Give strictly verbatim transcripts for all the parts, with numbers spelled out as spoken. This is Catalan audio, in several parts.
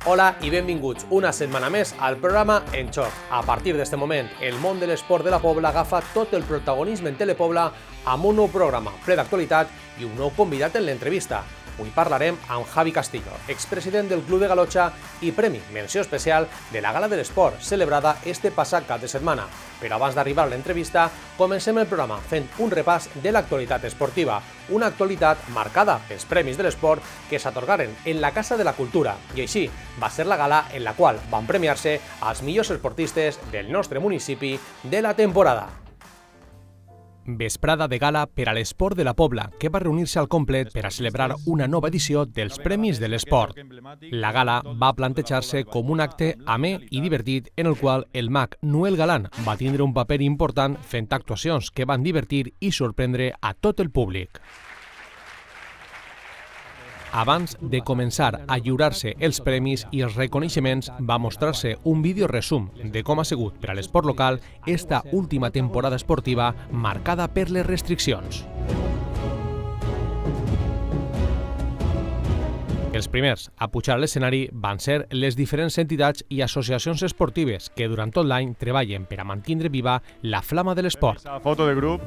Hola i benvinguts una setmana més al programa En Xoc. A partir d'este moment, el món de l'esport de la Pobla agafa tot el protagonisme en Telepobla amb un nou programa ple d'actualitat i un nou convidat en l'entrevista. Avui parlarem amb Javi Castillo, expresident del Club de Galotxa i premi menció especial de la Gala de l'Esport, celebrada este passat cap de setmana. Però abans d'arribar a l'entrevista, comencem el programa fent un repàs de l'actualitat esportiva, una actualitat marcada pels Premis de l'Esport que s'atorgaren en la Casa de la Cultura, i així va ser la gala en la qual van premiar-se els millors esportistes del nostre municipi de la temporada. Vesprada de gala per a l'esport de la Pobla, que va reunir-se al complet per a celebrar una nova edició dels Premis de l'Esport. La gala va plantejar-se com un acte amè i divertit en el qual el mag Noel Galán va tindre un paper important fent actuacions que van divertir i sorprendre a tot el públic. Abans de començar a lliurar-se els premis i els reconeixements, va mostrar-se un vídeo resum de com ha sigut per a l'esport local esta última temporada esportiva marcada per les restriccions. Els primers a pujar a l'escenari van ser les diferents entitats i associacions esportives que durant tot l'any treballen per a mantindre viva la flama de l'esport. Foto de grup.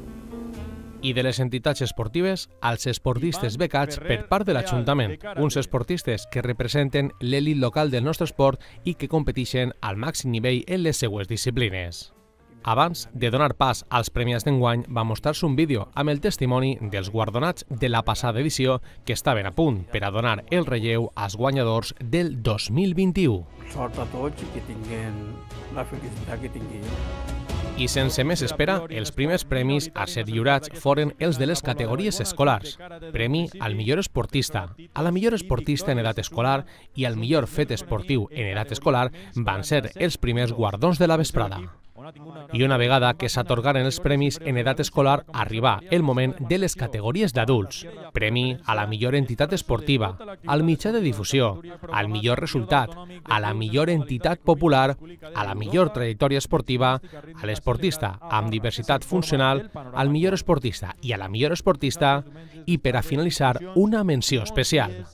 I de les entitats esportives als esportistes becats per part de l'Ajuntament, uns esportistes que representen l'elit local del nostre esport i que competeixen al màxim nivell en les seues disciplines. Abans de donar pas als premiats d'enguany, va mostrar-se un vídeo amb el testimoni dels guardonats de la passada edició que estaven a punt per a donar el relleu als guanyadors del dos mil vint-i-u. Sort a tots i que tinguin la felicitat que tingui jo. I sense més espera, els primers premis a ser lliurats foren els de les categories escolars. Premi al millor esportista, a la millor esportista en edat escolar i al millor fet esportiu en edat escolar van ser els primers guardons de la vesprada. I una vegada que s'atorgaren els premis en edat escolar, arribà el moment de les categories d'adults. Premi a la millor entitat esportiva, al mitjà de difusió, al millor resultat, a la millor entitat popular, a la millor trajectòria esportiva, a l'esportista amb diversitat funcional, al millor esportista i a la millor esportista, i per a finalitzar una menció especial.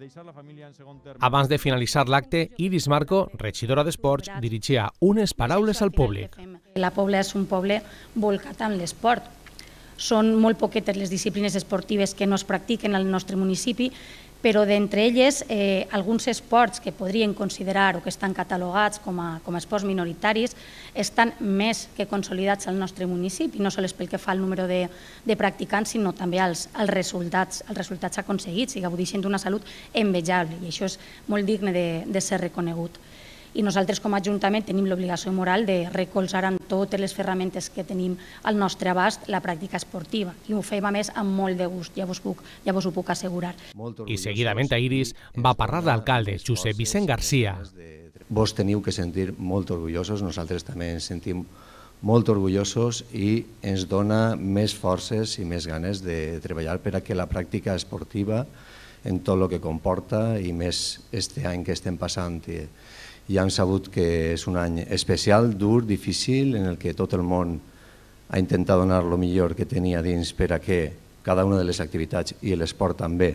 Abans de finalitzar l'acte, Iris Marco, regidora d'Esports, dirigia unes paraules al públic. La Pobla és un poble volcat en l'esport. Són molt poquetes les disciplines esportives que no es practiquen al nostre municipi, però d'entre elles eh, alguns esports que podrien considerar o que estan catalogats com a, com a esports minoritaris estan més que consolidats al nostre municipi, no sols pel que fa al número de, de practicants, sinó també als, als, resultats, als resultats aconseguits, i gaudeixen d'una salut envejable, i això és molt digne de, de ser reconegut. I nosaltres com a Ajuntament tenim l'obligació moral de recolzar amb totes les ferramentes que tenim al nostre abast la pràctica esportiva, i ho fem a més amb molt de gust, ja vos, puc, ja vos ho puc assegurar. I seguidament a Iris va parlar l'alcalde Josep Vicent Garcia. Vos teniu que sentir molt orgullosos, nosaltres també ens sentim molt orgullosos i ens dona més forces i més ganes de treballar per a que la pràctica esportiva en tot el que comporta, i més este any que estem passant, ja hem sabut que és un any especial, dur, difícil, en el que tot el món ha intentat donar el millor que tenia dins per a que cada una de les activitats, i l'esport també,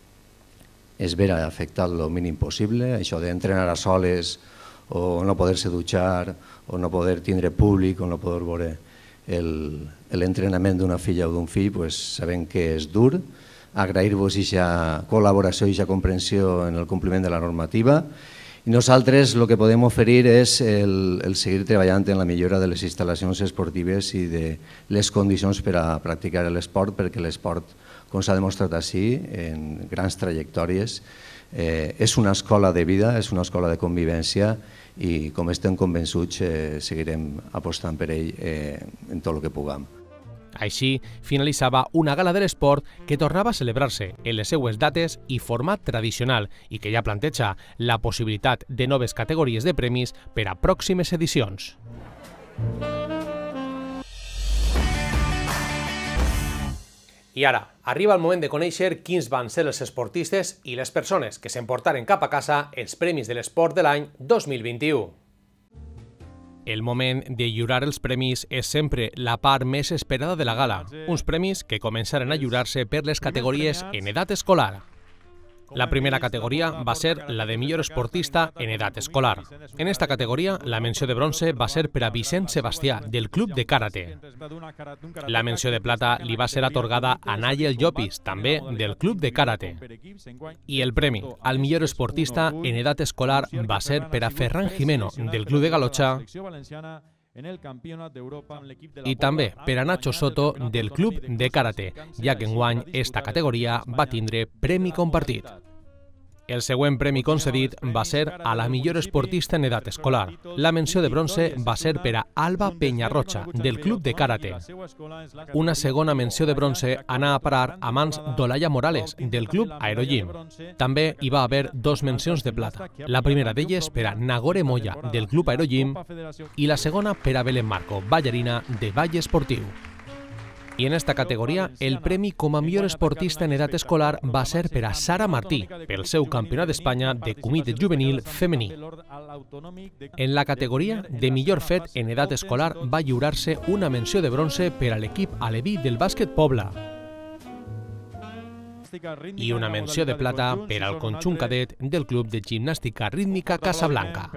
es vera afectat el mínim possible. Això d'entrenar a soles, o no poder-se dutxar, o no poder tindre públic, o no poder veure l'entrenament d'una filla o d'un fill, sabem que és dur. Agrair-vos aquesta col·laboració i aquesta comprensió en el compliment de la normativa. I nosaltres el que podem oferir és el, el seguir treballant en la millora de les instal·lacions esportives i de les condicions per a practicar l'esport, perquè l'esport, com s'ha demostrat així, en grans trajectòries, eh, és una escola de vida, és una escola de convivència, i com estem convençuts eh, seguirem apostant per ell eh, en tot el que puguem. Així finalitzava una gala de l'esport que tornava a celebrar-se en les seues dates i format tradicional, i que ja planteja la possibilitat de noves categories de premis per a pròximes edicions. I ara, arriba el moment de conèixer quins van ser els esportistes i les persones que s'emportaren cap a casa els Premis de l'Esport de l'any dos mil vint-i-u. El moment de lliurar els premis és sempre la part més esperada de la gala, uns premis que començaren a lliurar-se per les categories en edat escolar. La primera categoría va a ser la de millor esportista en edat escolar. En esta categoria, la menció de bronze va ser per a Vicent Sebastià, del Club de Karate. La menció de plata li va ser atorgada a Nayel Llopis, també del Club de Karate. I el premi al millor esportista en edat escolar va ser per a Ferran Jimeno, del Club de Galotxa, i també per a Nacho Soto, del Club de Karate, ja que enguany esta categoria va tindre premi compartit. El següent premi concedit va ser a la millor esportista en edat escolar. La menció de bronze va ser per a Alba Peñarrocha, del Club de Karate. Una segona menció de bronze anà a parar a mans d'Olaya Morales, del Club Aerogym. També hi va haver dos mencions de plata. La primera d'elles per a Nagore Moya, del Club Aerogym, i la segona per a Belén Marco, ballarina de ball esportiu. I en esta categoria, el premi com a millor esportista en edat escolar va ser per a Sara Martí, pel seu campionat d'Espanya de comitè juvenil femení. En la categoria de millor fet en edat escolar va lliurar-se una menció de bronze per a l'equip aleví del bàsquet Pobla i una menció de plata per al conjunt cadet del Club de Gimnàstica Rítmica Casablanca.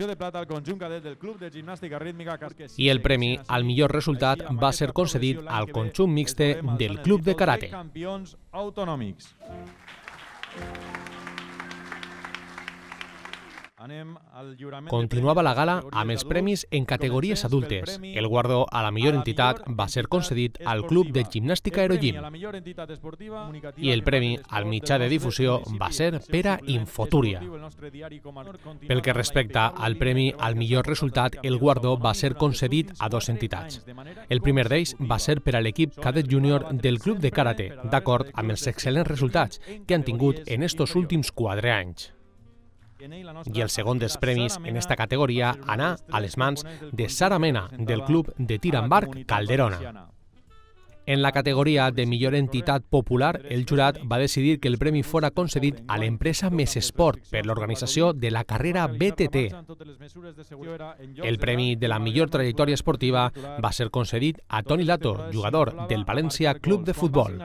I el premi al millor resultat va ser concedit al conjunt mixte del Club de Karate. Continuava la gala amb els premis en categories adultes. El guardó a la millor entitat va ser concedit al Club de Gimnàstica Aerogym. I el premi al mitjà de difusió va ser per a Infotúria. Pel que respecta al premi al millor resultat, el guardó va ser concedit a dues entitats. El primer d'ells va ser per a l'equip cadet júnior del Club de Karate, d'acord amb els excel·lents resultats que han tingut en estos últims quatre anys. I el segon dels premis en esta categoria anà a les mans de Sara Mena, del Club de Tir amb Arc Calderona. En la categoria de millor entitat popular, el jurat va decidir que el premi fora concedit a l'empresa Més Esport per l'organització de la carrera B T T. El premi de la millor trajectòria esportiva va ser concedit a Toni Lato, jugador del València Club de Futbol.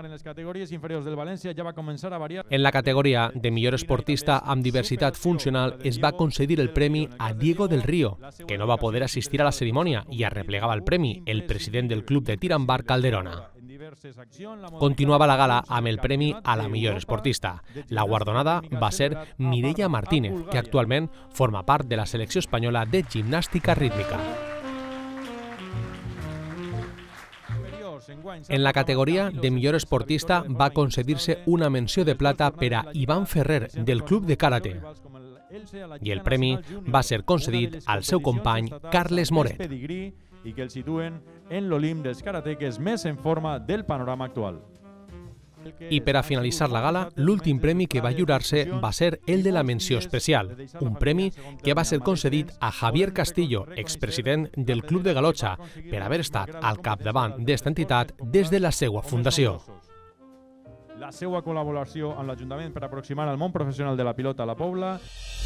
En la categoria de millor esportista amb diversitat funcional es va concedir el premi a Diego del Río, que no va poder assistir a la cerimònia i arreplegava el premi el president del Club de Tir amb Arc Calderona. Continuava la gala amb el premi a la millor esportista. La guardonada va ser Mireia Martínez, que actualment forma part de la selecció espanyola de gimnàstica rítmica. En la categoria de millor esportista va concedir-se una menció de plata per a Iván Ferrer, del Club de Karate. I el premi va ser concedit al seu company Carles Moret. I que el situen en l'Olimp dels karateques més en forma del panorama actual. I per a finalitzar la gala, l'últim premi que va lliurar-se va ser el de la menció especial, un premi que va ser concedit a Javier Castillo, expresident del Club de Galotxa, per haver estat al capdavant d'esta entitat des de la seva fundació. La seva col·laboració amb l'Ajuntament per aproximar al món professional de la pilota a la Pobla.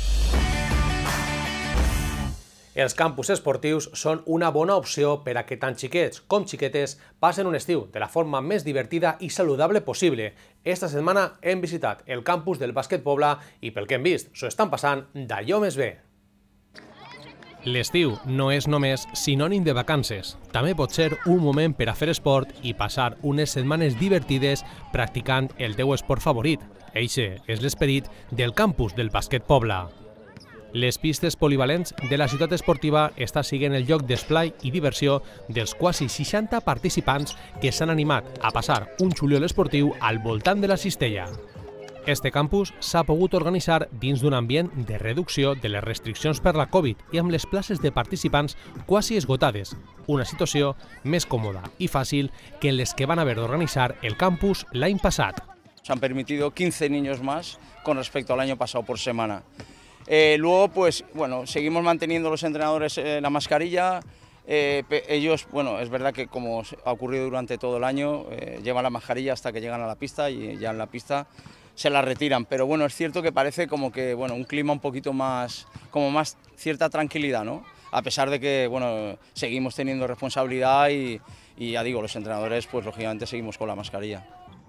Els campus esportius són una bona opció per a que tant xiquets com xiquetes passen un estiu de la forma més divertida i saludable possible. Esta setmana hem visitat el campus del Bàsquet Pobla i pel que hem vist s'ho estan passant d'allò més bé. L'estiu no és només sinònim de vacances. També pot ser un moment per a fer esport i passar unes setmanes divertides practicant el teu esport favorit. Eixe és l'esperit del campus del Bàsquet Pobla. Les pistes polivalents de la ciutat esportiva està sent el lloc d'esplai i diversió dels quasi seixanta participants que s'han animat a passar un juliol esportiu al voltant de la cistella. Este campus s'ha pogut organitzar dins d'un ambient de reducció de les restriccions per la Covid i amb les places de participants quasi esgotades, una situació més còmoda i fàcil que les que van haver d'organitzar el campus l'any passat. Se han permitido quince niños más con respecto al año pasado por semana. Eh, luego, pues, bueno, seguimos manteniendo los entrenadores eh, la mascarilla. Eh, ellos, bueno, es verdad que como ha ocurrido durante todo el año, eh, llevan la mascarilla hasta que llegan a la pista y ya en la pista se la retiran. Pero bueno, es cierto que parece como que, bueno, un clima un poquito más, como más cierta tranquilidad, ¿no? A pesar de que, bueno, seguimos teniendo responsabilidad y, y ya digo, los entrenadores, pues lógicamente seguimos con la mascarilla.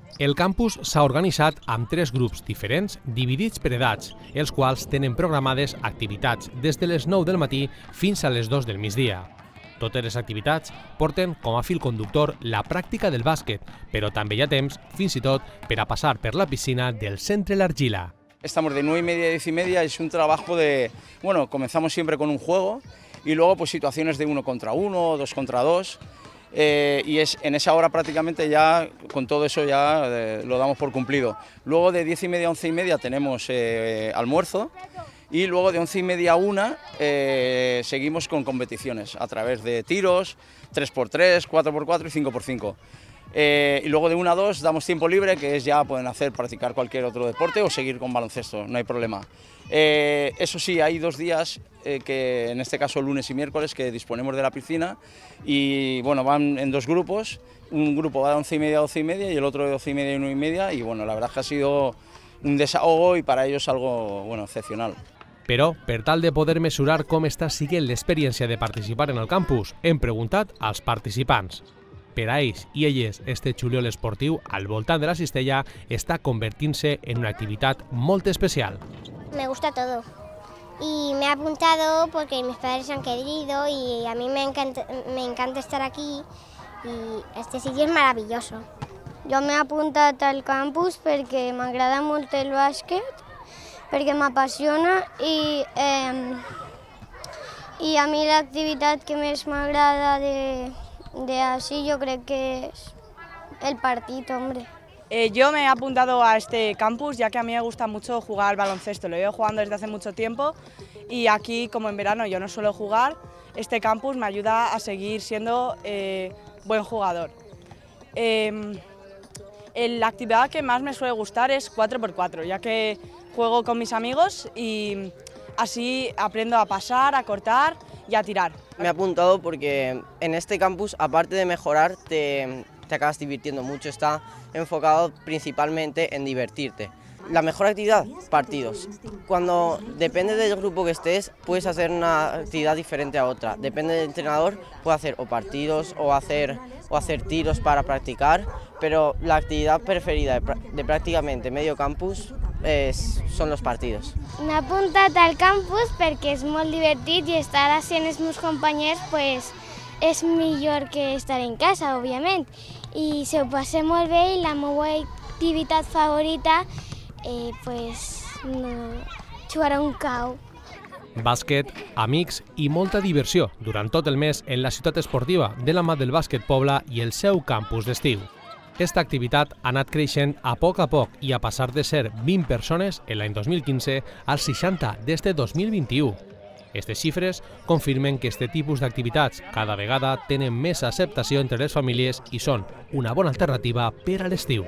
El campus s'ha organitzat amb tres grups diferents dividits per edats, els quals tenen programades activitats des de les nou del matí fins a les dos del migdia. Totes les activitats porten com a fil conductor la pràctica del bàsquet, però també hi ha temps, fins i tot, per a passar per la piscina del Centre L'Argila. Estamos de nueve y media a diez y media, es un trabajo de, bueno, comenzamos siempre con un juego y luego pues situaciones de uno contra uno, dos contra dos. Eh, y es en esa hora prácticamente ya con todo eso ya eh, lo damos por cumplido. Luego de diez y media a once y media tenemos eh, almuerzo y luego de once y media a una eh, seguimos con competiciones a través de tiros, tres por tres, cuatro por cuatro y cinco por cinco. Eh, y luego de una a dos damos tiempo libre, que es ya pueden hacer, practicar cualquier otro deporte o seguir con baloncesto, no hay problema. Eh, eso sí, hay dos días, eh, que en este caso lunes y miércoles, que disponemos de la piscina y bueno, van en dos grupos, un grupo va de once y media a doce y media y el otro de doce y media a una y media y bueno, la verdad es que ha sido un desahogo y para ellos algo bueno, excepcional. Però, per tal de poder mesurar com està siguent l'experiència de participar en el campus, hem preguntat als participants. Per a ells i elles, este juliol esportiu al voltant de la cistella està convertint-se en una activitat molt especial. Me gusta todo y me he apuntado porque mis padres han querido y a mí me encanta, me encanta estar aquí y este sitio es maravilloso. Jo m'he apuntat al campus perquè m'agrada molt el bàsquet, perquè m'apassiona i, eh, i a mi l'activitat que més m'agrada de, de així jo crec que és el partit, hombre. Eh, yo me he apuntado a este campus ya que a mí me gusta mucho jugar al baloncesto, lo llevo jugando desde hace mucho tiempo y aquí, como en verano yo no suelo jugar, este campus me ayuda a seguir siendo eh, buen jugador. Eh, la actividad que más me suele gustar es cuatro por cuatro, ya que juego con mis amigos y así aprendo a pasar, a cortar y a tirar. Me he apuntado porque en este campus, aparte de mejorar, te, te acabas divirtiendo mucho. Está enfocado principalmente en divertirte. La mejor actividad, partidos. Cuando depende del grupo que estés, puedes hacer una actividad diferente a otra. Depende del entrenador, puede hacer o partidos o hacer, o hacer tiros para practicar, pero la actividad preferida de, de prácticamente medio campus es, son los partidos. M'he apuntat al campus perquè és molt divertit i estar així amb els meus companys pues, és millor que estar en casa, òbviament. I se ho passé molt bé i la meva activitat favorita Eh, pues, no, jugar a un cau. Bàsquet, amics i molta diversió durant tot el mes en la ciutat esportiva de la mà del Bàsquet Pobla i el seu campus d'estiu. Esta activitat ha anat creixent a poc a poc i a passar de ser vint persones en l'any dos mil quinze als seixanta des de dos mil vint-i-u. Aquestes xifres confirmen que este tipus d'activitats cada vegada tenen més acceptació entre les famílies i són una bona alternativa per a l'estiu.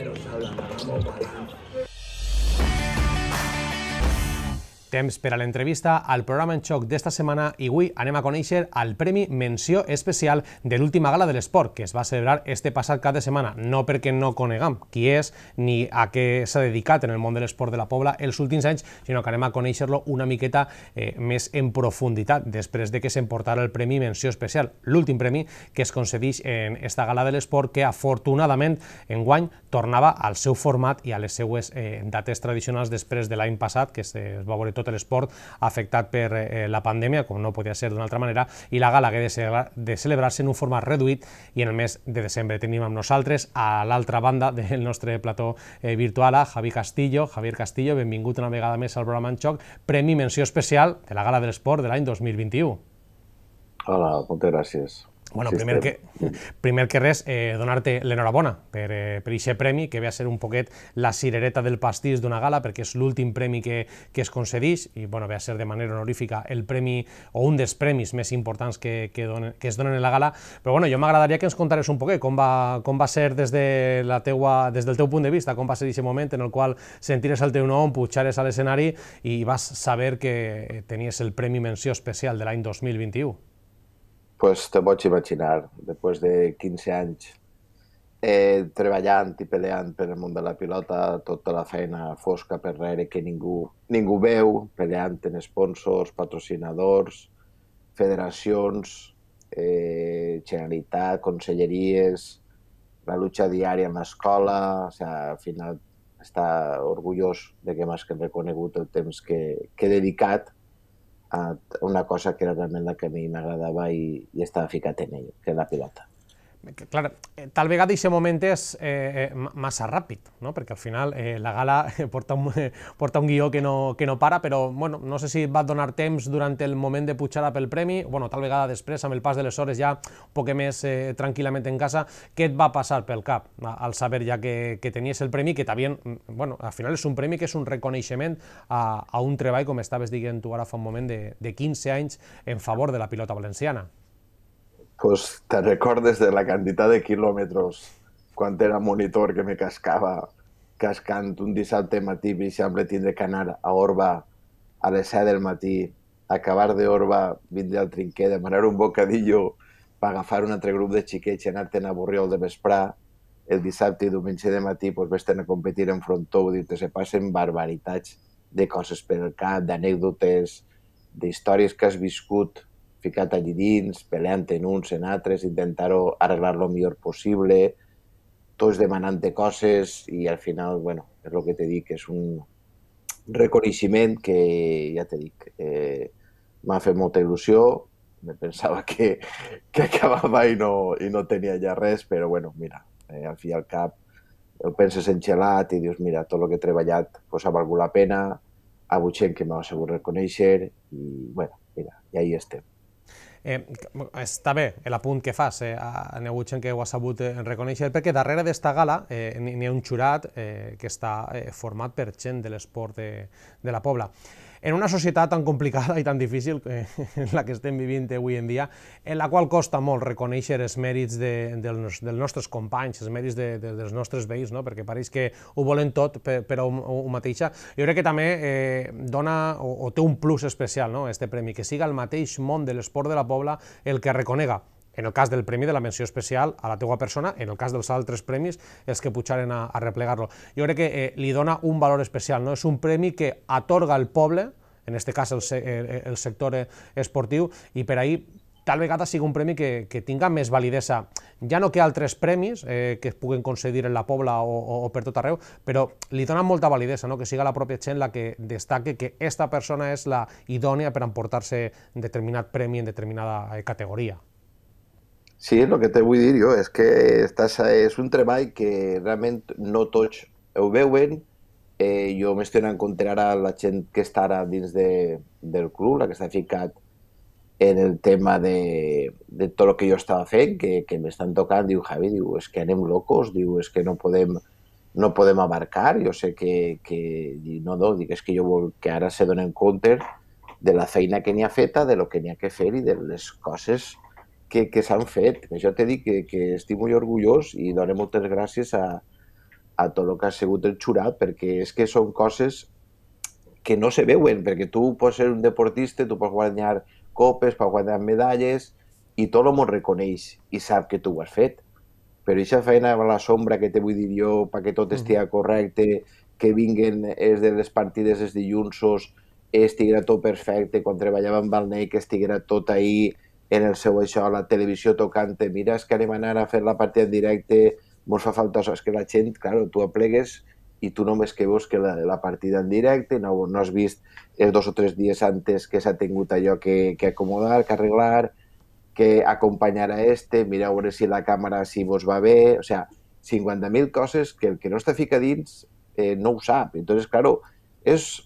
Temps per a l'entrevista al programa En Xoc d'esta setmana i avui anem a conèixer el Premi Menció Especial de l'última gala de l'esport que es va celebrar este passat cap de setmana, no perquè no conegam qui és ni a què s'ha dedicat en el món de l'esport de la Pobla els últims anys, sinó que anem a conèixer-lo una miqueta eh, més en profunditat després de que s'emportara el Premi Menció Especial, l'últim premi que es concedeix en esta gala de l'esport que afortunadament enguany tornava al seu format i a les seues eh, dates tradicionals després de l'any passat, que es, es va veure tot l'esport afectat per eh, la pandèmia, com no podia ser d'una altra manera, i la gala hagué de, celebrar, de celebrar-se en un format reduït i en el mes de desembre. Tenim amb nosaltres a l'altra banda del nostre plató eh, virtual a Javi Castillo. Javier Castillo, benvingut una vegada més al programa En Xoc, Premi Menció Especial de la gala de l'esport de l'any dos mil vint-i-u. Hola, moltes gràcies. Bueno, primer que, primer que res, eh, donar-te l'enhorabona per eh, per aquest premi, que ve a ser un poquet la cirereta del pastís d'una gala, perquè és l'últim premi que, que es concedeix, i bueno, ve a ser de manera honorífica el premi, o un dels premis més importants que, que, donen, que es donen en la gala. Però bueno, jo m'agradaria que ens contares un poquet com va, com va ser des, de la teua, des del teu punt de vista, com va ser aquest moment en el qual sentires el teu nom, pujares a l'escenari i vas saber que tenies el Premi Menció Especial de l'any dos mil vint-i-u. Pues te pots imaginar, després de quinze anys eh, treballant i peleant per el món de la pilota, tota la feina fosca per darrere que ningú, ningú veu, peleant en sponsors, patrocinadors, federacions, eh, Generalitat, conselleries, la lucha diària en l'escola, o sea, al final està orgullós de que m'has reconegut el temps que, que he dedicat a una cosa que era realment la que a mi m'agradava i, i estava ficat en ell, que és la pilota. Clar, tal vegada aquest moment és eh, massa ràpid, no? Perquè al final eh, la gala porta un, porta un guió que no, que no para, però bueno, no sé si et va donar temps durant el moment de pujar pel premi, bueno, tal vegada després, amb el pas de les hores ja un poc més eh, tranquil·lament en casa, què et va passar pel cap al saber ja que, que tenies el premi, que també, bueno, al final és un premi que és un reconeixement a, a un treball, com estaves dient tu ara fa un moment, de, de quinze anys en favor de la pilota valenciana. Pues te recordes de la quantitat de quilòmetres quan era monitor que me cascava cascant un dissabte matí, per exemple, tindre que anar a Orba a les set del matí, acabar d'Orba, vindre al Trinquer, demanar un bocadillo per agafar un altre grup de xiquets i anar-te'n a Borriol de vesprà, el dissabte i diumenge de matí pues, vés-te'n a competir en frontó, dir-te, se passen barbaritats de coses per el cap, d'anècdotes, d'històries que has viscut, ficat allí dins, peleant en uns, en altres, intentar-ho arreglar el millor possible, tots demanant-te coses i al final, bueno, és el que t'he dit, és un reconeixement que, ja t'he dit, eh, m'ha fet molta il·lusió, me pensava que, que acabava i no, i no tenia ja res, però bueno, mira, eh, al fi i al cap ho penses enxelat i dius, mira, tot el que he treballat pues, ha valgut la pena, ha hagut gent que m'ha sabut reconèixer i, bueno, mira, i ahí estem. Eh, està bé l'apunt que fas, eh, a hagut gent que ho ha sabut eh, reconèixer, perquè darrere d'esta gala eh, n'hi ha un jurat eh, que està eh, format per gent de l'esport de, de la Pobla. En una societat tan complicada i tan difícil eh, en la que estem vivint avui en dia, en la qual costa molt reconèixer els mèrits de, dels, dels nostres companys, els mèrits de, de, dels nostres veïns, no? Perquè pareix que ho volen tot per, per a ho mateixa. Jo crec que també eh, dona o, o té un plus especial, no? Este premi, que siga el mateix món de l'esport de la Pobla el que reconega, en el cas del premi de la menció especial a la teua persona, en el cas dels altres premis, els que pujaren a, a replegar-lo. Jo crec que eh, li dona un valor especial, no? És un premi que atorga el poble, en aquest cas el, el, el sector esportiu, i per ahir tal vegada sigui un premi que, que tinga més validesa, ja no que altres premis eh, que es puguen concedir en la Pobla o, o, o per tot arreu, però li dona molta validesa, no? Que siga la pròpia gent la que destaque que esta persona és la idònia per emportar-se determinat premi en determinada categoria. Sí, el que te vull dir jo és que estàs, és un treball que realment no tots ho veuen. Eh, jo m'estic en compte ara la gent que està ara dins de, del club, la que està ficat en el tema de, de tot el que jo estava fent, que, que m'estan tocant, diu Javi, diu, és que anem locos, diu, és que no podem, no podem abarcar, jo sé que, que no, no, dic, és que jo vol que ara se donen compte de la feina que n'hi ha feta, de lo que n'hi ha que fer i de les coses que, que s'han fet. Jo t'he dit que, que estic molt orgullós i dono moltes gràcies a, a tot el que ha sigut el jurat, perquè és que són coses que no se veuen, perquè tu pots ser un deportista, tu pots guanyar copes, pots guanyar medalles, i tot el món reconeix i sap que tu ho has fet. Però aquesta feina a la sombra que te vull dir jo, perquè tot estigui correcte, que vinguen els de les partides els dilluns, estiguera tot perfecte, quan treballava amb el Ney, que estiguera tot ahí, en el seu això, a la televisió tocant-te, mira, és que anem a anar a fer la partida en directe, ens fa falta això, és que la gent, clar, tu aplegues i tu només que veus que la, la partida en directe, no, no has vist els dos o tres dies antes que s'ha tingut allò que, que acomodar, que arreglar, que acompanyar a este, mira a veure si la càmera si vos va bé, o sigui, cinquanta mil coses que el que no està ficat dins eh, no ho sap. Entonces, claro, és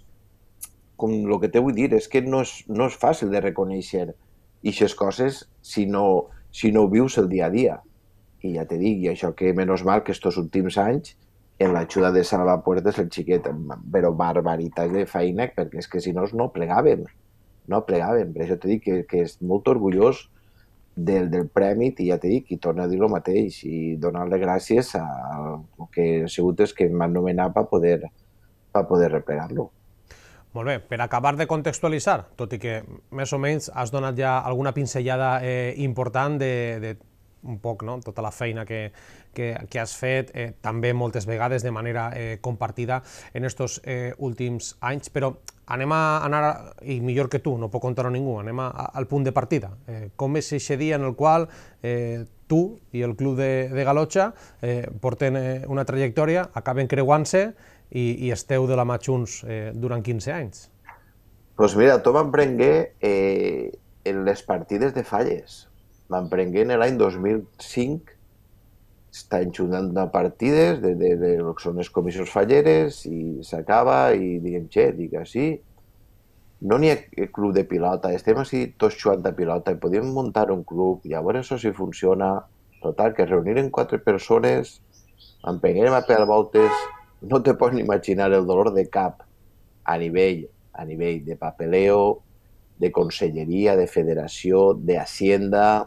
com el que te vull dir, és que no és, no és fàcil de reconèixer aquestes coses si no, si no ho vius el dia a dia. I ja te dic, i això que menys mal que estos últims anys en l'ajuda de Salvapuertas el xiquet, però barbaritat de feina, perquè és que si no no plegaven, no plegaven. Per això te dic que, que és molt orgullós del, del premi i ja te dic, i torno a dir el mateix, i donar-li gràcies al que ha sigut és que m'han nomenat per poder, per poder replegar-lo. Molt bé, per acabar de contextualitzar, tot i que més o menys has donat ja alguna pinzellada eh, important de, de un poc tota la feina que has fet, també moltes vegades de manera compartida en aquests últims anys, però anem a anar, i millor que tu, no puc contar-ho a ningú, anem al punt de partida. Com és aquest dia en el qual tu i el club de Galotxa porten una trajectòria, acaben creuant-se i esteu de la mà junts durant quinze anys? Doncs mira, tot m'emprengué en les partides de falles. M'emprengué en l'any dos mil cinc, estan jugant partides de lo que són les comissions falleres i s'acaba i diguem, che, dic, així, no n'hi ha club de pilota, estem així tots jugant a pilota, podíem muntar un club i a veure això si funciona. Total, que reuniren quatre persones, empenguérem a pegar voltes, no te pots ni imaginar el dolor de cap a nivell, a nivell de papeleo, de conselleria, de federació, de hacienda.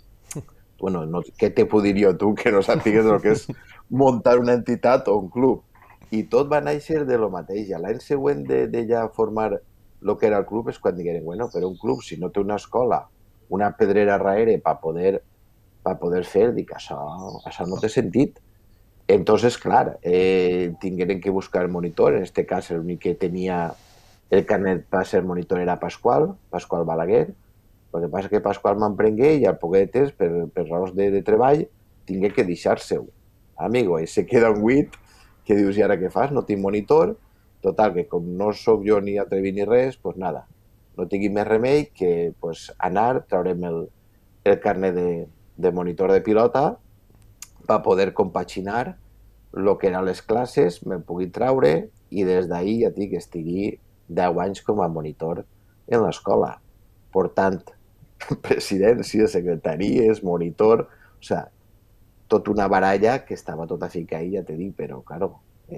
Bueno, no, què te puc dir jo tu que no sàpigues el que és muntar una entitat o un club? I tot va néixer de lo mateix. L'any següent de, de ja formar el que era el club és quan digueren, bueno, però un club, si no té una escola, una pedrera darrere per poder, pa poder fer, dic, això, això no té sentit. Entonces, clar, eh, tingueren que buscar el monitor, en este cas l'únic que tenia el carnet per ser monitor era Pasqual, Pasqual Balaguer. El que passa que Pasqual m'emprengué i al poquetes, per, per raons de, de treball, tingué que deixar-se-ho. Amigo, i se queda un buit que dius, i ara què fas? No tinc monitor. Total, que com no sóc jo ni atrevi ni res, doncs nada, no tingui més remei que pues, anar, traurem el, el carnet de, de monitor de pilota per poder compaginar el que eren les classes, me'l pugui traure i des d'ahir ja dic que estigui deu anys com a monitor en l'escola. Per tant, presidència, secretaries, monitor, o sea, tota una baralla que estava tota ficada ahí, ja te dic, però, claro,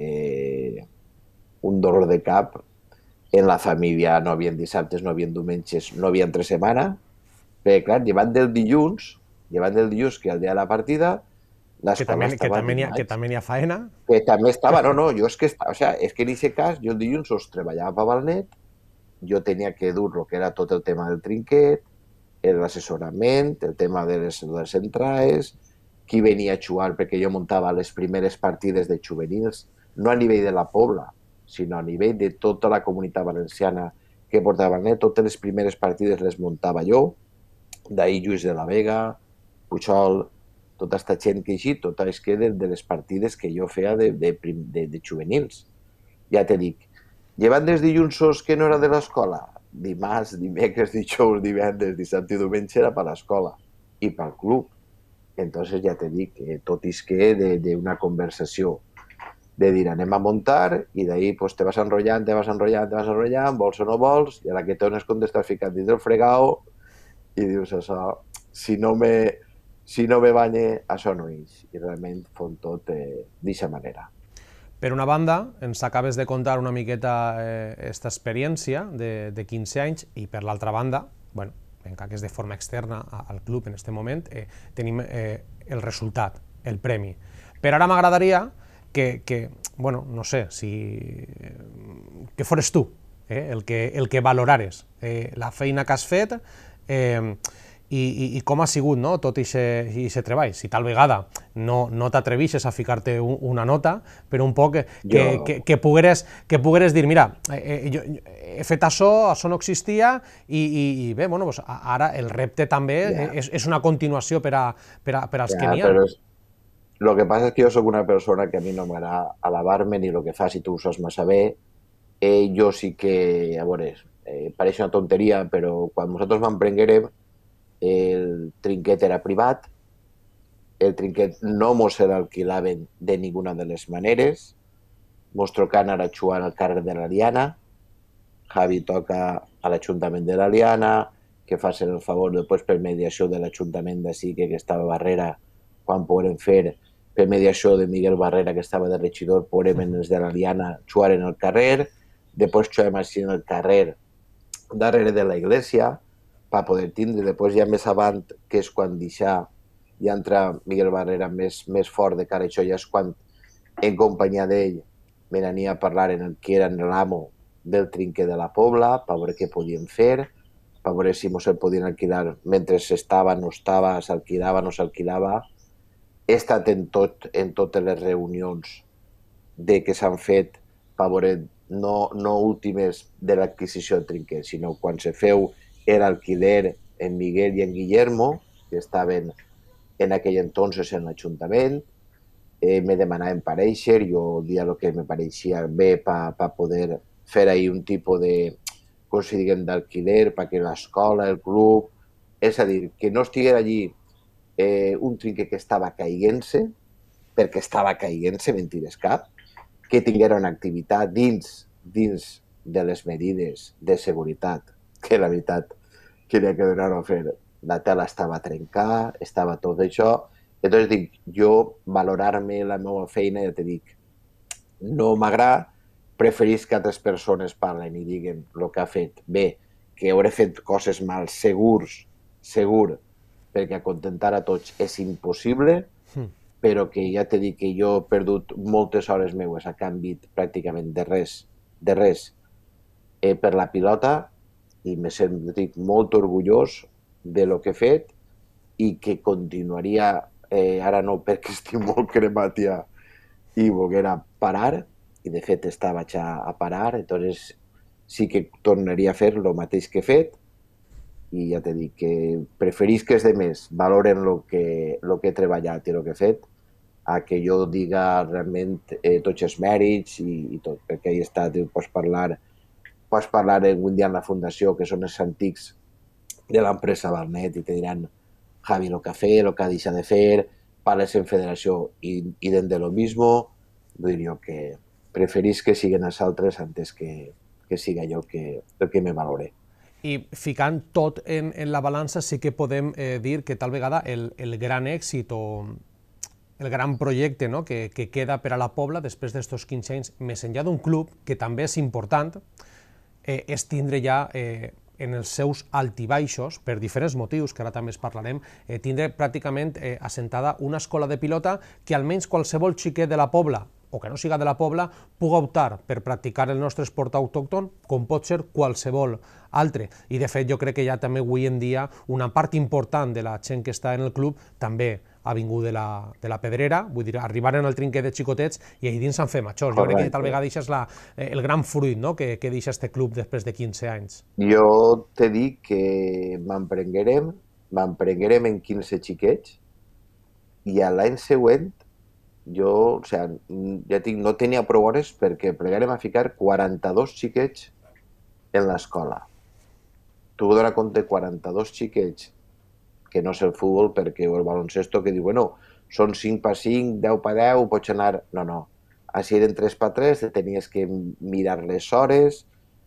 eh, un dolor de cap. En la família no havien dissabtes, no havien diumenges, no havia entre setmana, perquè, clar, llevant del dilluns, llevant del dilluns, que el dia de la partida, l'escola estava... Que també n'hi ha faena. Que també estava, no, no, jo és que, o sea, és que en aquest cas, jo el dilluns os treballava per Balnet, jo tenia que dur el que era tot el tema del trinquet, l'assessorament, el tema de les, les entrades, qui venia a jugar, perquè jo muntava les primeres partides de juvenils, no a nivell de la Pobla, sinó a nivell de tota la comunitat valenciana que portava Balnet, totes les primeres partides les muntava jo, d'ahir Lluís de la Vega, Pujol, tota aquesta gent que així, tota és que de, de les partides que jo feia de, de, de, de juvenils. Ja te dic, llevant dels dilluns que no era de l'escola, dimarts, dimecres, dijous, divendres, dissabte i diumenge era per l'escola i pel club. Entonces ja te dic, eh, tot és que d'una conversació de dir anem a muntar i d'ahir pues, te vas enrotllant, te vas enrotllant, te vas enrotllant, vols o no vols, i a la que te dones compte estàs ficant dins del fregao i dius això, si no me, si no me banye, això no és. I realment fon tot eh, d'aquesta manera. Per una banda, ens acabes de contar una miqueta aquesta experiència de, de quinze anys i per l'altra banda, bueno, encara que és de forma externa al club en aquest moment, eh, tenim eh, el resultat, el premi. Per ara m'agradaria que, que, bueno, no sé, si... que fores tu, eh, el, que, el que valorares eh, la feina que has fet eh, i, i, i com ha sigut no, tot aquest treball. Si tal vegada no, no t'atrevixes a ficar-te un, una nota, però un poc que, que, que, que, pogueres, que pogueres dir, mira, eh, jo he fet això, això no existia, i, i, i bé, bueno, pues ara el repte també yeah. és, és una continuació per, a, per, a, per als yeah, que n'hi ha. El que passa és que jo sóc una persona que a mi no m'agrada alabar-me ni el que fas i tu ho saps massa bé. Eh, jo sí que, a veure, eh, pareix una tonteria, però quan nosaltres m'emprenguérem, el trinquet era privat, el trinquet no mos l'alquilaven de ninguna de les maneres, mos trucaven a jugar al carrer de l'Aliana, Javi toca a l'Ajuntament de l'Aliana, que facin el favor després per mediació de l'Ajuntament d'ací que estava a Barrera, quan podrem fer per mediació de Miguel Barrera, que estava de regidor, podrem els de l'Aliana jugar en el carrer, després juguem així en el carrer darrere de la iglesia, per poder tindre. Després ja més avant, que és quan deixar ja entra Miguel Barrera més, més fort de cara a això, ja és quan en companyia d'ell me n'ania a parlar en el que era l'amo del trinquet de la Pobla, per veure què podíem fer, per veure si mos el podien alquilar mentre s'estava, no estava, s'alquilava, no s'alquilava. He estat en, tot, en totes les reunions de que s'han fet per veure no, no últimes de l'adquisició del trinquet, sinó quan se feu era alquiler en Miguel i en Guillermo, que estaven en aquell entonces en l'Ajuntament, eh, me demanaven parèixer, jo dia el que me pareixia bé per pa poder fer ahí un tipus de, com si diguem, d'alquiler, perquè l'escola, el club, és a dir, que no estigués allí eh, un trinquet que estava caiguent-se, perquè estava caiguent-se, mentires cap, que tinguera una activitat dins, dins de les medides de seguretat, que la veritat que n'hi ha que donar-ho a fer. La tela estava trencada, estava tot això. Llavors dic, jo valorar-me la meva feina, ja te dic, no m'agrada, preferís que altres persones parlen i diguen el que ha fet bé, que hauré fet coses mal, segurs, segur, perquè acontentar a tots és impossible, mm. però que ja t'he dit que jo he perdut moltes hores meues a canvi pràcticament de res, de res, eh, per la pilota, i me sento molt orgullós de lo que he fet i que continuaria, eh, ara no perquè estic molt cremat ja i volguera parar, i de fet estava ja a parar, entonces sí que tornaria a fer el mateix que he fet, i ja t'he dit que preferís que els demés valoren el que, lo que he treballat i el que he fet, a que jo diga realment eh, tots els mèrits i, i tot, perquè ahí està, pots parlar, pots parlar un dia en la fundació, que són els antics de l'empresa Barnet, i te diran Javi, el que ha fet, el que ha deixat de fer, parles en federació i, i den de lo mismo, vull dir jo que preferís que siguin els altres antes que, que siga jo que, el que me valore. I ficant tot en, en la balança sí que podem eh, dir que tal vegada el, el gran èxit o el gran projecte, no?, que, que queda per a la Pobla després d'estos quinze anys, més enllà d'un club, que també és important, eh, és tindre ja eh, en els seus altibaixos, per diferents motius, que ara també es parlarem, eh, tindre pràcticament eh, assentada una escola de pilota que almenys qualsevol xiquet de la Pobla, o que no siga de la Pobla, puga optar per practicar el nostre esport autòcton, com pot ser qualsevol altre. I de fet jo crec que ja també avui en dia una part important de la gent que està en el club també ha vingut de la, de la Pedrera, vull dir, arribaren al trinquet de xicotets i ahir dins s'han fet majors. Jo crec que tal vegada això és la, el gran fruit, no?, que, que deixa este club després de quinze anys. Jo te dic que m'emprenguérem, m'emprenguérem en quinze xiquets i l'any següent jo, o sigui, ja dic, no tenia prou hores perquè plegàrem a ficar quaranta-dos xiquets en l'escola. Tu donar compte, quaranta-dos xiquets, que no és el futbol, perquè el baloncesto que diu, bueno, són cinc per cinc, deu per deu, pots anar... No, no. Així eren tres per tres, tenies que mirar les hores,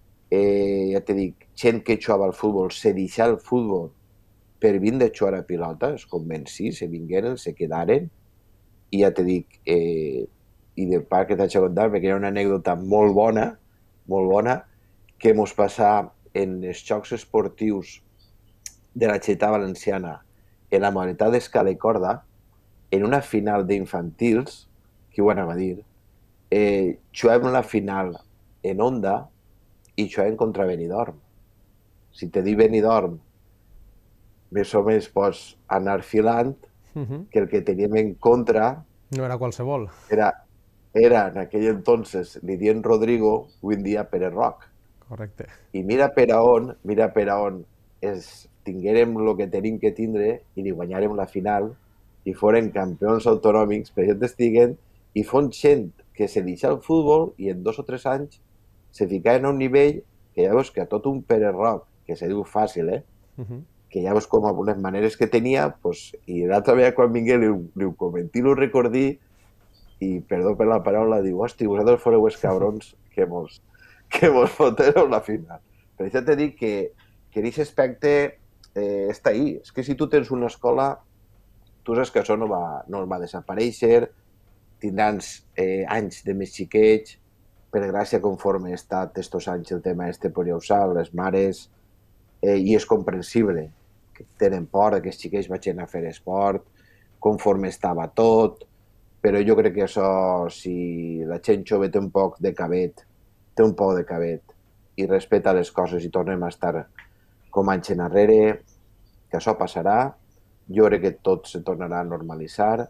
eh, ja te dic, gent que jugava al futbol, se deixà el futbol per vindre a jugar a pilota, es convencí, se vingueren, se quedaren, i ja te dic, eh, i de part que t'haig de contar, perquè era una anècdota molt bona, molt bona, que mos passà en els Jocs Esportius de la Generalitat Valenciana en la modalitat d'escala i corda, en una final d'infantils, qui ho anava a dir, eh, jugàvem la final en Onda i jugàvem contra Benidorm. Si te dic Benidorm, més o menys pots anar filant, uh-huh. que el que teníem en contra... No era qualsevol. Era, era en aquell entonces Lidien Rodrigo, avui en dia Pere Roc. Correcte. I mira per a on, mira per a on es tinguérem el que tenim que tindre i li guanyarem la final i foren campions autonòmics, per exemple estiguen, i fon gent que se deixa el futbol i en dos o tres anys se ficaven a un nivell que ja veus que a tot un Pere Roc, que se diu fàcil, eh? Uh-huh. que ja veus com algunes maneres que tenia, pues, i l'altra vegada quan vingué li, li ho comenté, li ho recordí, i perdó per la paraula, diu, hosti, vosaltres foreu els cabrons que mos, que mos fotreu la final. Per això t'he dit que, que en aquest aspecte eh, està ahí. És que si tu tens una escola, tu saps que això no va, no va desaparèixer, tindran eh, anys de més xiquets, per gràcia conforme ha estat estos anys el tema este, però ja ho sap, les mares, eh, i és comprensible, que tenen por que els xiquets vagin a fer esport, conforme estava tot, però jo crec que això, si la gent jove té un poc de cabet, té un poc de cabet, i respecta les coses i tornem a estar com anys enrere, que això passarà. Jo crec que tot se tornarà a normalitzar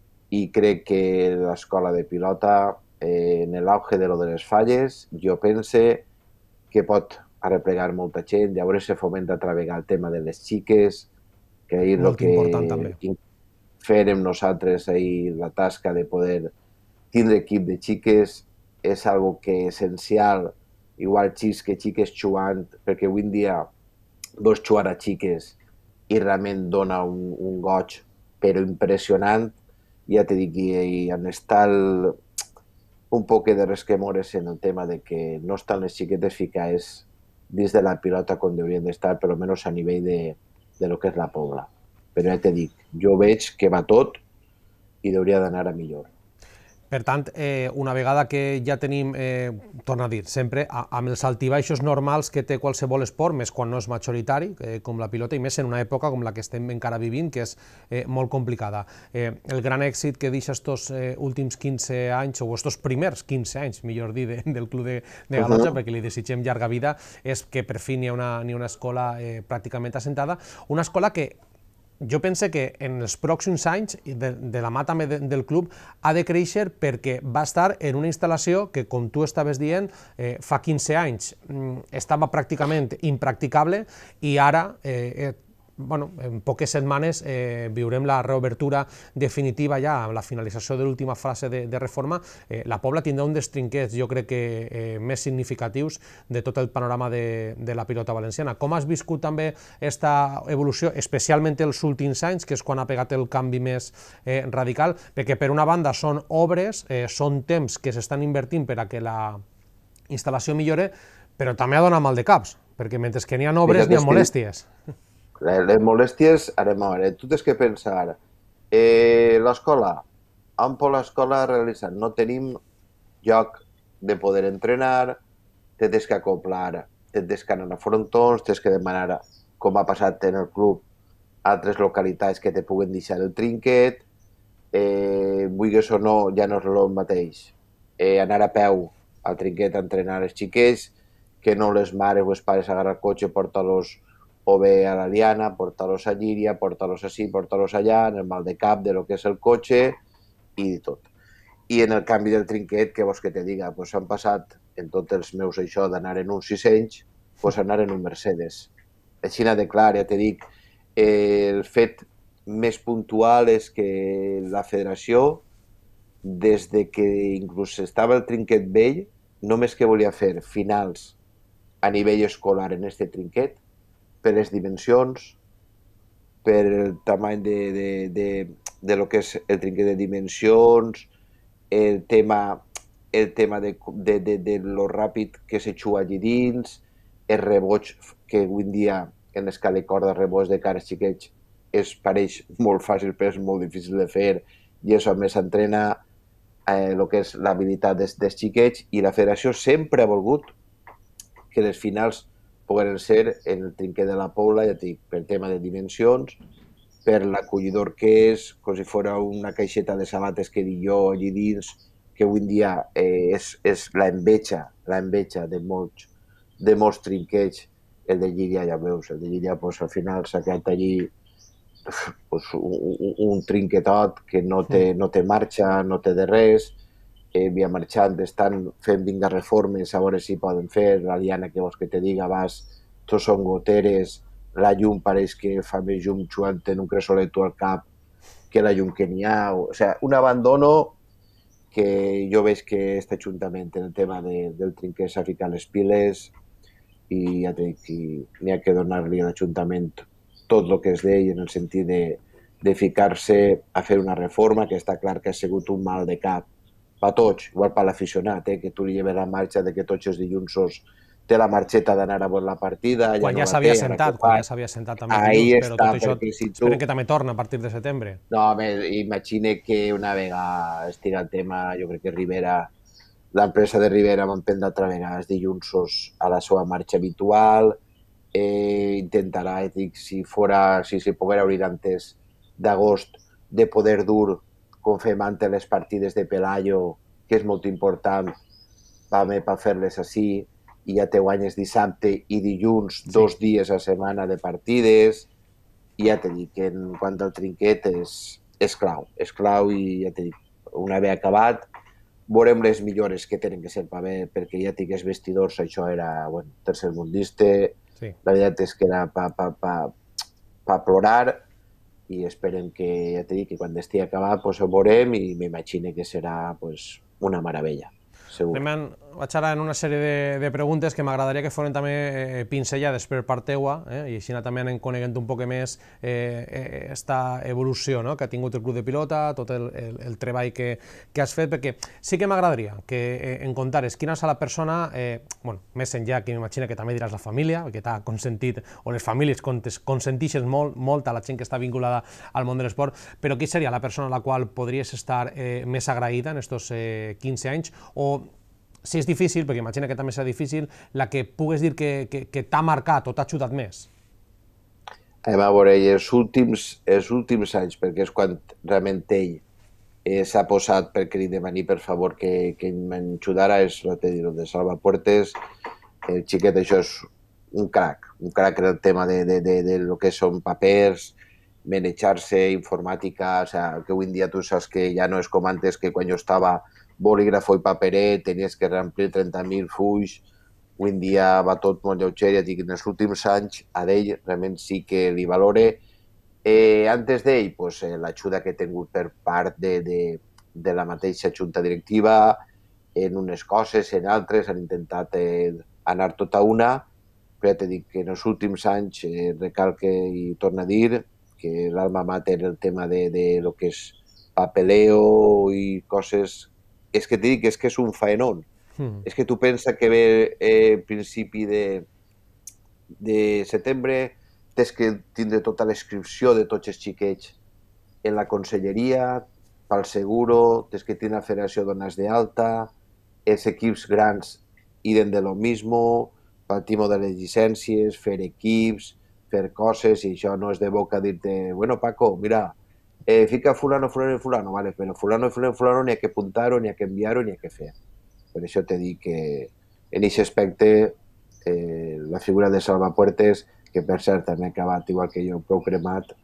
i crec que l'escola de pilota, eh, en l'auge de lo de les falles, jo pense que pot arreplegar molta gent. Llavors se fomenta altra vegada el tema de les xiques, que ahir el que fèrem nosaltres, ahir la tasca de poder tindre equip de xiques és algo que és essencial, igual xics que xiques jugant, perquè avui en dia vols jugar a xiques i realment dona un, un goig, però impressionant. Ja te dic, i en estar el, un poc de resquemores en el tema de que no estan les xiquetes ficades dins de la pilota com haurien d'estar, per almenys a nivell de, de lo que és la Pobla. Però ja te dic, jo veig que va tot i hauria d'anar a millor. Per tant, eh, una vegada que ja tenim, eh, torna a dir, sempre a, amb els altibaixos normals que té qualsevol esport, més quan no és majoritari, eh, com la pilota, i més en una època com la que estem encara vivint, que és eh, molt complicada. Eh, el gran èxit que deixa estos eh, últims quinze anys, o estos primers quinze anys, millor dir, de, del club de, de Galotxa, uh-huh. perquè li desitgem llarga vida, és que per fi n'hi ha una, ni una escola eh, pràcticament assentada, una escola que jo pense que en els pròxims anys, de, de la mà també de, del club, ha de créixer perquè va estar en una instal·lació que, com tu estaves dient, eh, fa quinze anys estava pràcticament impracticable i ara, eh, bueno, en poques setmanes eh, viurem la reobertura definitiva ja, amb la finalització de l'última fase de, de reforma. Eh, la Pobla tindrà un dels trinquets, jo crec que eh, més significatius de tot el panorama de, de la pilota valenciana. Com has viscut també aquesta evolució, especialment els últims anys, que és quan ha pegat el canvi més eh, radical? Perquè per una banda són obres, eh, són temps que s'estan invertint per a que la instal·lació millore, però també ha donat mal de caps, perquè mentre que n'hi ha obres n'hi ha molèsties. Les molèsties, anem a veure, tu tens que pensar, eh, l'escola, on pot l'escola realitzar? No tenim lloc de poder entrenar, tens que acoplar, tens que anar a frontons, tens que demanar, com ha passat en el club, altres localitats que te puguen deixar el trinquet, eh, vulguis o no, ja no és el mateix. Eh, anar a peu al trinquet a entrenar els xiquets, que no les mares o els pares agarrar el cotxe, portar-los o bé a la Liana, portar-los a Llíria, portar-los així, portar-los allà, en el mal de cap de lo que és el cotxe i tot. I en el canvi del trinquet, què vols que te diga? Pues han passat, en tots els meus això, d'anar en un sis anys, pues anar en un Mercedes. Així de clar, ja te dic, eh, el fet més puntual és que la federació, des de que inclús estava el trinquet vell, només que volia fer finals a nivell escolar en este trinquet, per les dimensions, per el tamany de, de, de, de lo que és el trinquet de dimensions, el tema, el tema de, de, de, de lo ràpid que se juga allí dins, el reboig que avui en dia en l'escala de corda, reboig de cares xiquets, es pareix molt fàcil però és molt difícil de fer i això més s'entrena eh, el que és l'habilitat dels, dels xiquets i la federació sempre ha volgut que les finals poden ser en el trinquet de la Pobla, ja dic, per tema de dimensions, per l'acollidor que és, com si fos una caixeta de sabates que dic jo allí dins, que avui en dia eh, és, és la enveja, la enveja de molts, de molts trinquets. El de Llíria, ja veus, el de Llíria pues, al final s'ha quedat allí pues, un, un, un trinquetot que no té, no té marxa, no té de res, eh, via marxant, estan fent vinga reformes, a veure si poden fer, la liana que vols que te diga, vas, tots són goteres, la llum pareix que fa més llum jugant en un cresoleto al cap que la llum que n'hi ha, o sigui, un abandono que jo veig que aquest ajuntament en el tema de, del trinquet s'ha ficat les piles i ja t'he dit, n'hi ha que donar-li a l'Ajuntament tot el que es deia en el sentit de, de ficar-se a fer una reforma que està clar que ha sigut un mal de cap per tots, igual per l'aficionat, eh, que tu li lleves la marxa de que tots els dilluns té la marxeta d'anar a veure la partida. Quan ja s'havia sentat, quan ja s'havia sentat també dilluns, però tot això esperen que també torna a partir de setembre. No, imagina que una vegada es tira el tema, jo crec que Rivera, l'empresa de Rivera va emprendre altra vegada els dilluns a la seva marxa habitual, intentarà, si fora, si se poguera obrir antes d'agost, de poder dur com fem antes les partides de Pelayo, que és molt important, també per fer-les així, i ja te guanyes dissabte i dilluns, dos dies a setmana de partides, i ja t'he dit que en quant al trinquet és, és clau, és clau i ja t'he dit, una vegada acabat, veurem les millores que tenen que ser per bé, perquè ja tinc els vestidors, això era, bueno, tercermundista, sí. La veritat és que era per pa, pa, pa plorar, i esperem que, ja t'he dit, que quan estigui acabat pues, ho veurem i m'imagino que serà pues, una meravella. Segur. Anem, vaig ara en una sèrie de, de preguntes que m'agradaria que foren també eh, pinzellades per part teua, eh, i així també anem coneguent un poc més eh, esta evolució, no?, que ha tingut el club de pilota, tot el, el, el treball que, que has fet, perquè sí que m'agradaria que eh, en contares quina és la persona, eh, bueno, més enllà, que m'imagina que també diràs la família, que t'ha consentit, o les famílies consentixen molt, molt a la gent que està vinculada al món de l'esport, però qui seria la persona a la qual podries estar eh, més agraïda en estos eh, quinze anys, o si és difícil, perquè imagina que també serà difícil, la que pugues dir que, que, que t'ha marcat o t'ha ajudat més? A veure, els últims, els últims anys, perquè és quan realment ell eh, s'ha posat per cridar a mi, per favor, que, que m'ajudara, és el que dir, de Salva Puertes. El xiquet, això és un crac, un crac en el tema de, de, de, de lo que són papers, manejar-se, informàtica, o sea, que avui en dia tu saps que ja no és com antes, que quan jo estava bolígrafo i paperet, tenies que reomplir trenta mil fulls, avui en dia va tot molt lleuger, ja dic, en els últims anys a ell realment sí que li valore. Eh, antes d'ell, pues, eh, l'ajuda que he tingut per part de, de, de la mateixa junta directiva, en unes coses, en altres, han intentat eh, anar tot a una, però ja t'he dit que en els últims anys eh, recalque i torna a dir que l'alma mater, el tema de, de lo que és papeleo i coses, és que t'he dit que és, que és un faenón. Mm. És que tu pensa que ve eh, principi de, de setembre, tens que tindre tota la inscripció de tots els xiquets en la conselleria, pel seguro, tens que tindre la federació dones d'alta, els equips grans idem de lo mismo, pel timo de les llicències, fer equips, fer coses, i això no és de boca dir-te, bueno, Paco, mira, Eh, fica fulano, fulano i fulano, vale, però fulano i fulano, fulano n'hi ha que apuntar-ho, n'hi ha que enviar-ho, n'hi ha que fer. Per això t'he dit que en aquest aspecte eh, la figura de Salva Puertes, que per cert també ha acabat igual que jo, prou cremat,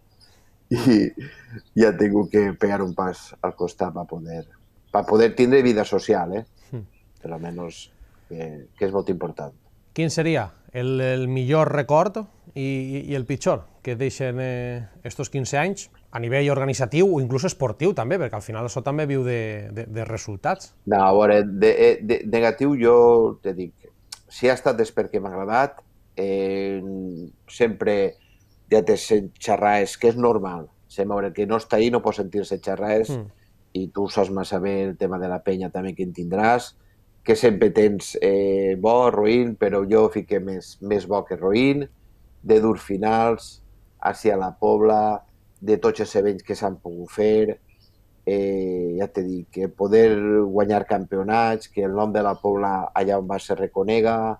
i ja he tingut que pegar un pas al costat per poder, per poder tindre vida social, eh? Mm. Per almenys, que, que és molt important. Quin seria el, el millor record i, i el pitjor que deixen eh, estos quinze anys, a nivell organitzatiu o inclús esportiu també, perquè al final això també viu de, de, de resultats. No, a veure, de, de, negatiu jo te dic, si ha estat és perquè m'ha agradat, eh, sempre ja te sent xerrar, és que és normal, sempre que no està ahí no pot sentir-se xerrar, mm. i tu saps massa bé el tema de la penya també que en tindràs, que sempre tens eh, bo, roïn, però jo fiqué més, més bo que roïn, de dur finals, hacia la Pobla, de tots els events que s'han pogut fer, eh, ja t'he dit, que poder guanyar campionats, que el nom de la Pobla allà on va se reconega,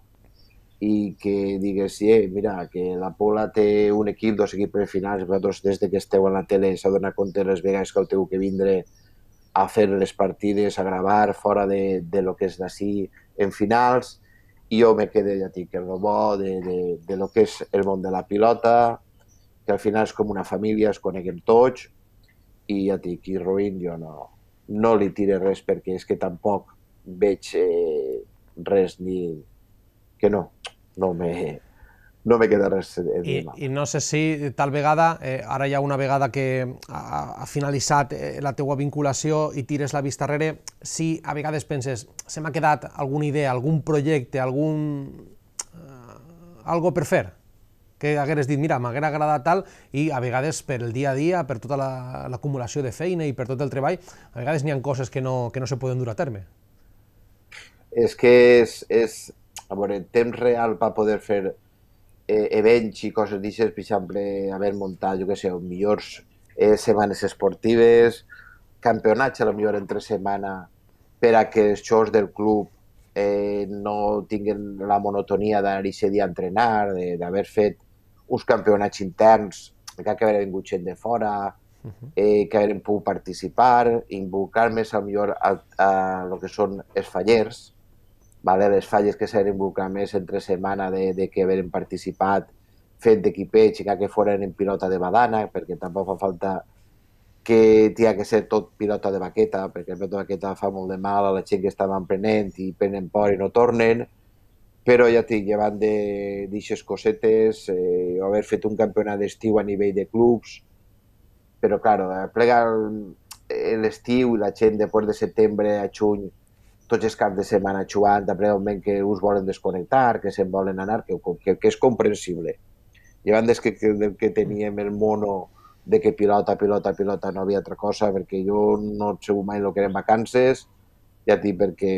i que digues, eh, mira, que la Pobla té un equip, dos equips prefinals, vosaltres des que esteu a la tele s'ha donat compte les vegades que heu tingut que vindre a fer les partides, a gravar fora de, de lo que és d'ací en finals, i jo me quedé, ja dic, el bo de, de, de lo que és el món de la pilota, que al final és com una família, es coneguem tots, i ja dic, i roïn jo no, no li tire res perquè és que tampoc veig eh, res ni... que no, no me, no me queda res en I, I no sé si tal vegada, eh, ara hi ha una vegada que ha, ha finalitzat eh, la teua vinculació i tires la vista darrere, si a vegades penses, se m'ha quedat alguna idea, algun projecte, algun... Uh, algo per fer, que hagueres dit, mira, m'haguera agradat tal, i a vegades per el dia a dia, per tota l'acumulació de feina i per tot el treball, a vegades n'hi ha coses que no, que no se poden dur a terme. És que és, és a veure, temps real per poder fer eh, events i coses d'aixes, per exemple, haver muntat, jo què sé, millors eh, setmanes esportives, campionats a lo millor entre setmana, per a que els xous del club eh, no tinguin la monotonia d'anar aquest dia a entrenar, d'haver fet uns campionats interns, que haver vingut gent de fora, eh, que haver pogut participar, involucrar més a millor a, a lo que són els fallers, vale? Les falles que s'han involucrat més entre setmana de, de que haveren participat fent d'equipeig i que foren en pilota de badana, perquè tampoc fa falta que tia que ser tot pilota de baqueta, perquè el pilota de baqueta fa molt de mal a la gent que estaven prenent i prenen por i no tornen, però ja estic llevant d'aixes cosetes, eh, haver fet un campionat d'estiu a nivell de clubs, però, clar, plega l'estiu i la gent, després de setembre a juny, tots els caps de setmana jugant, après un moment que us volen desconnectar, que se'n volen anar, que, que, que és comprensible. Llevant des que, que, que teníem el mono de que pilota, pilota, pilota, no havia altra cosa, perquè jo no he sabut mai el que eren vacances, ja dic, perquè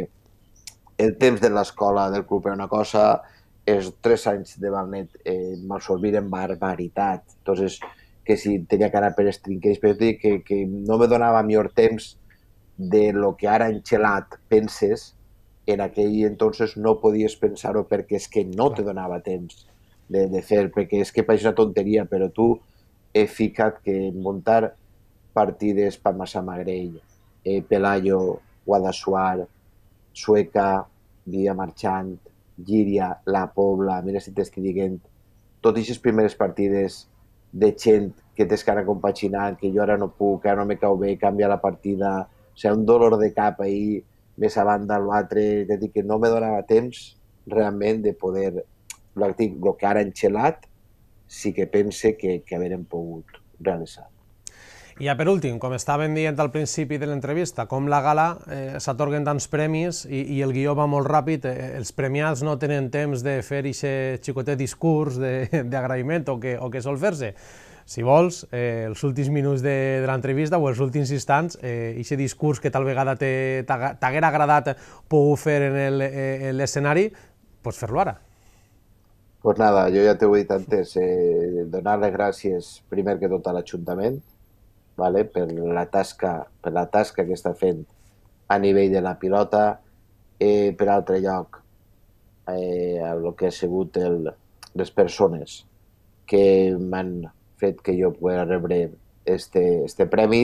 el temps de l'escola del club era una cosa, els tres anys de Balnet eh, m'absorbiren barbaritat, entonces, que si tenia que anar per estrinquells, però dic que, que no me donava millor temps de lo que ara en gelat penses, en aquell entonces no podies pensar-ho perquè és que no te donava temps de, de fer, perquè és que pareix una tonteria, però tu he ficat que muntar partides per Massamagrell, eh, Pelayo, Guadassuar, Sueca, Via Marchant, Llíria, La Pobla, mira si t'estic dient, totes aquestes primeres partides de gent que tens que anar compaginant, que jo ara no puc, que ara no me cau bé, canvia la partida, o sigui, un dolor de cap ahir, més a banda l'altre, és a dir, que no me donava temps realment de poder, el que ara en gelat, sí que pense que, que haurem pogut realitzar. I ja per últim, com estàvem dient al principi de l'entrevista, com la gala eh, s'atorguen tants premis i, i el guió va molt ràpid, eh, els premiats no tenen temps de fer aquest xicotet discurs d'agraïment o que, o que sol fer-se. Si vols, eh, els últims minuts de, de l'entrevista o els últims instants, aquest eh, discurs que tal vegada t'haguera agradat poder fer en l'escenari, pots fer-lo ara. Pues nada, jo ja t'ho he dit antes, eh, donar les gràcies primer que tot a l'Ajuntament, vale? per, la tasca, per la tasca que està fent a nivell de la pilota, eh, per altre lloc, eh, el que ha sigut el, les persones que m'han fet que jo pugui rebre este, este premi,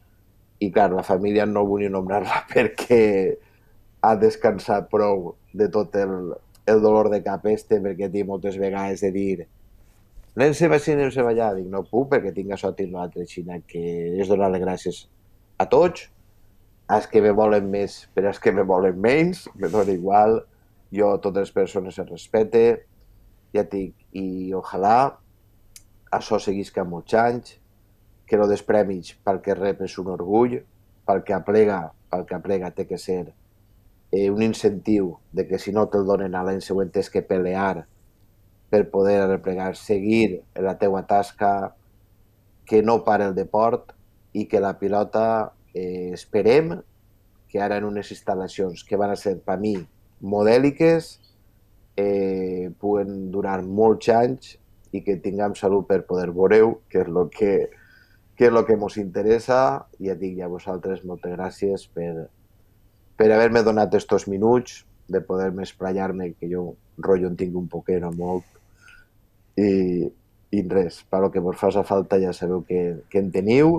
i clar, la família no vull nombrar-la perquè ha descansat prou de tot el, el dolor de cap este, perquè tinc moltes vegades de dir anem se va així, anem se va allà, dic no puc perquè tinc això i l'altre, Xina, que és donar les gràcies a tots, als que me volen més, però als que me volen menys, me dona igual, jo a totes les persones es respecte, ja dic, i ojalà això seguisca molts anys, que el dels premis pel que rep és un orgull, pel que aplega, pel que aplega té que ser eh, un incentiu de que si no te'l donen a l'any següent és que pelear per poder replegar, seguir la teua tasca, que no pare el deport i que la pilota eh, esperem que ara en unes instal·lacions que van a ser per mi modèliques eh, puguen durar molts anys i que tinguem salut per poder veure-ho, que és el que, que, és lo que ens interessa. I ja dic a vosaltres moltes gràcies per, per haver-me donat aquests minuts, de poder-me esplaiar-me, que jo rotllo en tinc un poquet, no molt, i, i res, per lo que vos faci falta ja sabeu que, que en teniu,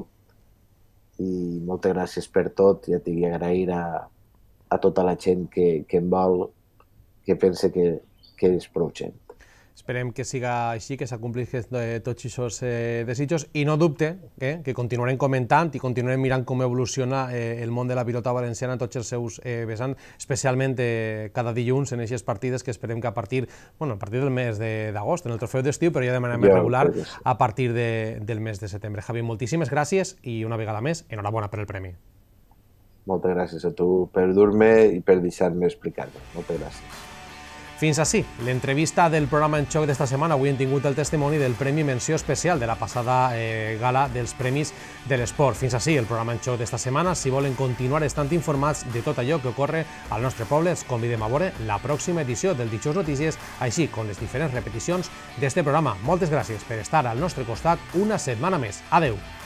i moltes gràcies per tot, ja tinc agrair a, a tota la gent que, que em vol, que pense que, que és prou gent. Esperem que siga així, que s'acompleixin tots aquests eh, desitjos i no dubte eh, que continuarem comentant i continuarem mirant com evoluciona eh, el món de la pilota valenciana en tots els seus eh, vessants, especialment eh, cada dilluns en aquestes partides que esperem que a partir, bueno, a partir del mes d'agost, en el trofeu d'estiu, però ja de manera més regular a partir de, del mes de setembre. Javi, moltíssimes gràcies i una vegada més, enhorabona per el premi. Moltes gràcies a tu per dur-me i per deixar-me explicar-me. Moltes gràcies. Fins així, l'entrevista del programa En Xoc d'esta setmana. Avui hem tingut el testimoni del Premi Menció Especial de la passada eh, gala dels Premis de l'Esport. Fins així el programa En Xoc d'esta setmana. Si volen continuar estant informats de tot allò que ocorre al nostre poble, els convidem a veure la pròxima edició del Dijous Notícies, així com les diferents repeticions d'este programa. Moltes gràcies per estar al nostre costat una setmana més. Adeu!